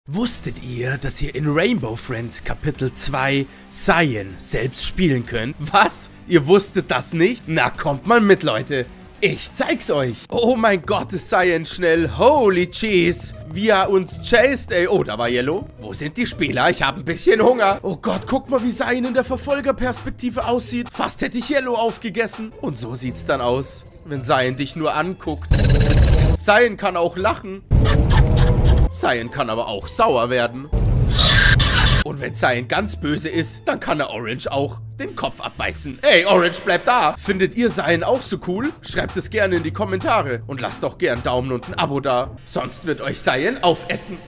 Wusstet ihr, dass ihr in Rainbow Friends Kapitel 2 Cyan selbst spielen könnt? Was? Ihr wusstet das nicht? Na, kommt mal mit, Leute. Ich zeig's euch. Oh mein Gott, ist Cyan schnell. Holy cheese. Wie er uns chased, ey. Oh, da war Yellow. Wo sind die Spieler? Ich habe ein bisschen Hunger. Oh Gott, guck mal, wie Cyan in der Verfolgerperspektive aussieht. Fast hätte ich Yellow aufgegessen. Und so sieht's dann aus, wenn Cyan dich nur anguckt. Cyan kann auch lachen. Cyan kann aber auch sauer werden. Und wenn Cyan ganz böse ist, dann kann er Orange auch den Kopf abbeißen. Ey, Orange, bleib da! Findet ihr Cyan auch so cool? Schreibt es gerne in die Kommentare und lasst auch gern Daumen und ein Abo da. Sonst wird euch Cyan aufessen.